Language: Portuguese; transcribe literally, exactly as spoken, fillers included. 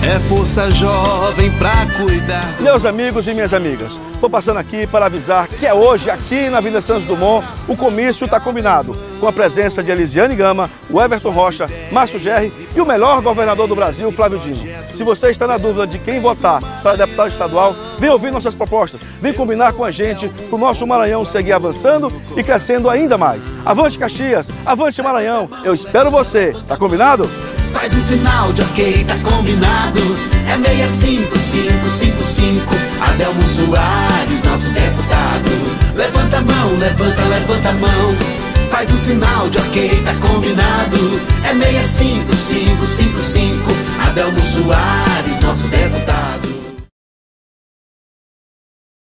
É força jovem pra cuidar. Meus amigos e minhas amigas, estou passando aqui para avisar que é hoje, aqui na Avenida Santos Dumont, o comício está combinado, com a presença de Elisiane Gama, o Everton Rocha, Márcio Gerri e o melhor governador do Brasil, Flávio Dino. Se você está na dúvida de quem votar para deputado estadual, vem ouvir nossas propostas, vem combinar com a gente para o nosso Maranhão seguir avançando e crescendo ainda mais. Avante Caxias, avante Maranhão, eu espero você, tá combinado? Faz o sinal de ok, tá combinado. É seis cinco cinco cinco cinco, Adelmo Soares, nosso deputado. Levanta a mão, levanta, levanta a mão. Faz o sinal de ok, tá combinado. É seis cinco cinco cinco cinco, Adelmo Soares, nosso deputado.